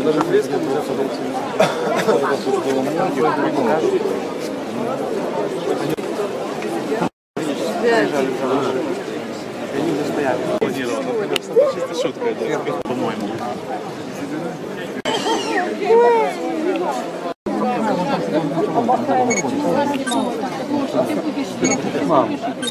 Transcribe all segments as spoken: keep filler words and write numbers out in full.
Даже фреска нельзя подойти. Они не стояли. Чисто шутка, по-моему. Мам.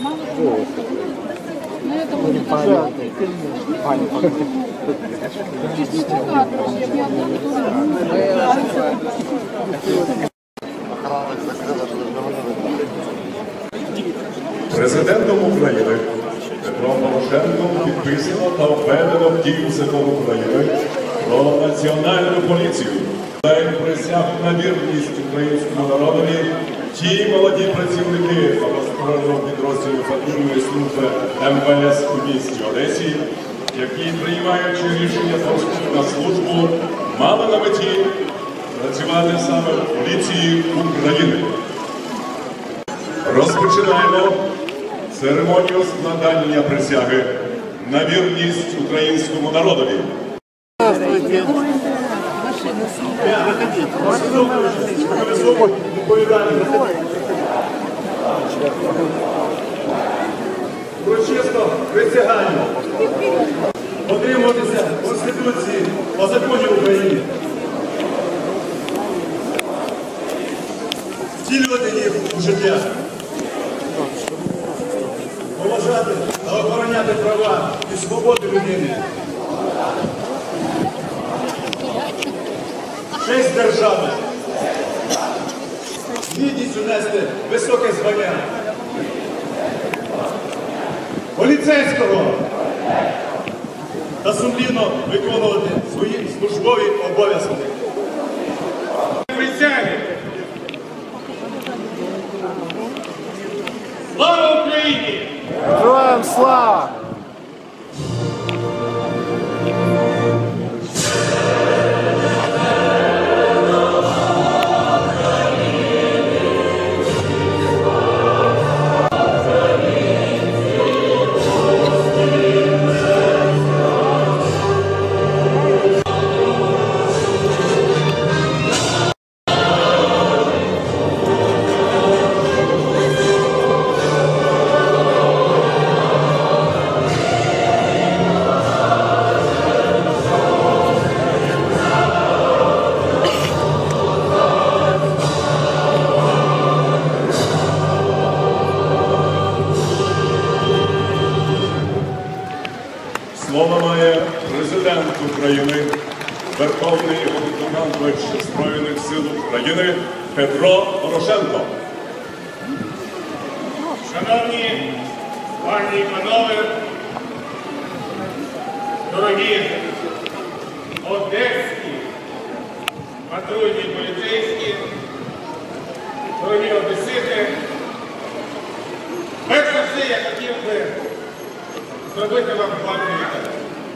Президентом України Петром Порошенком підписано та введено в дію Закон України про національну поліцію. Дають присягу на вірність українському народові ті молоді працівники новоствореного підрозділу патрульної служби Ем Ве Ес у місті Одесі, які, приймаючи рішення про вступ на службу, мали на меті працювати саме в поліції України. Розпочинаємо церемонію складання присяги на вірність українському народові. Урочисто присягаємо дотримуватися Конституції та законів України, втілювати їх у життя, поважати та охороняти права і свободи людини, честь держави, з гідністю нести високе звання поліцейського та сумлінно виконувати свої службові обов'язки. Присяги! Слава Україні! Героям слава! Слово має президент України, Верховний Головнокомандувач Збройних сил України Петро Порошенко. Шановні пані і панове, дорогі одеські патрульні поліцейські, дорогі одесити, перш за все я хотів би зробити вам два привітання.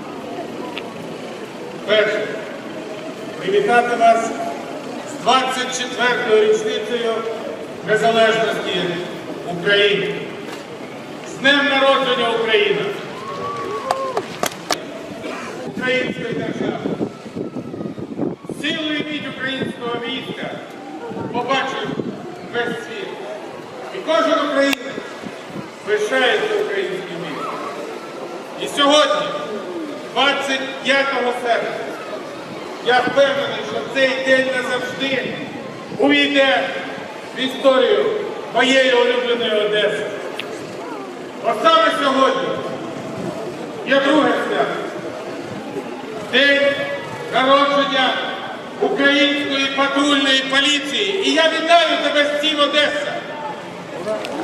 Перше, привітати вас з двадцять четвертою річницею незалежності України. З днем народження України! Української держави. Силу і міць українського війська побачив весь світ. І кожен українець пишається українським військом. І сьогодні, двадцять п'ятого серпня, я впевнений, що цей день назавжди увійде в історію моєї улюбленої Одеси. Бо саме сьогодні є друге свято. День народження української патрульної поліції. І я вітаю тебе з цим, Одеса!